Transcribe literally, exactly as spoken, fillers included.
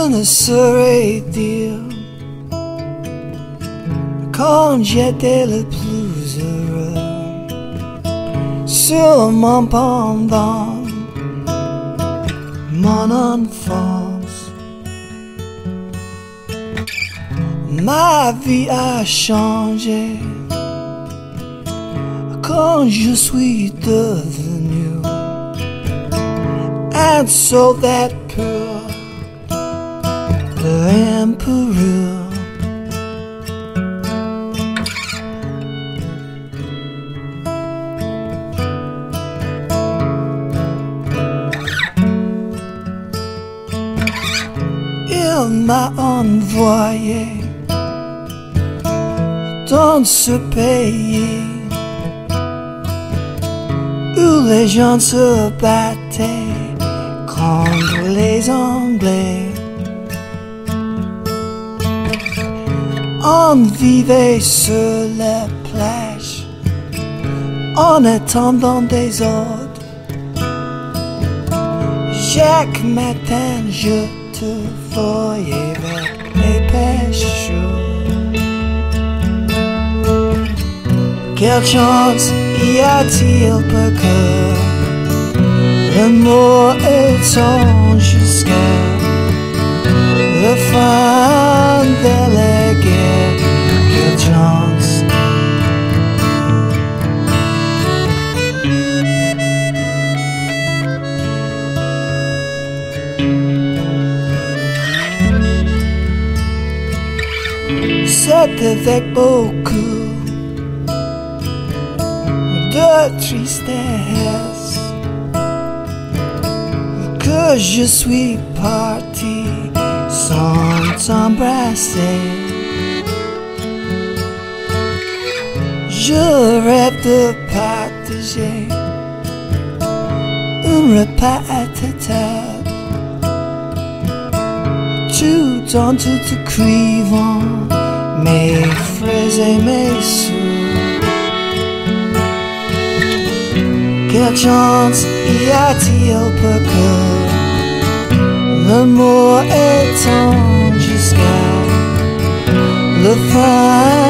je ne saurais dire quand j'étais le plus heureux, sûrement pendant mon enfance. Ma vie a changé quand je suis devenu and so that pure emperor. Il m'a envoyé dans ce pays où les gens se battaient contre les Anglais. On vivait sur la plage en attendant des ordres. Chaque matin je te voyais avec les pêcheurs. Quelle chance y a-t-il pour que le mot étend jusqu'à la fin de la guerre? Quelle chance! C'est avec beaucoup de tristesse que je suis parti sans t'embrasser. Je rêve de partager un repas à ta table, tout en te décrivant mes fraises et mes sous. Quelle chance y a-t-il pour que l'amour étend jusqu'à la fin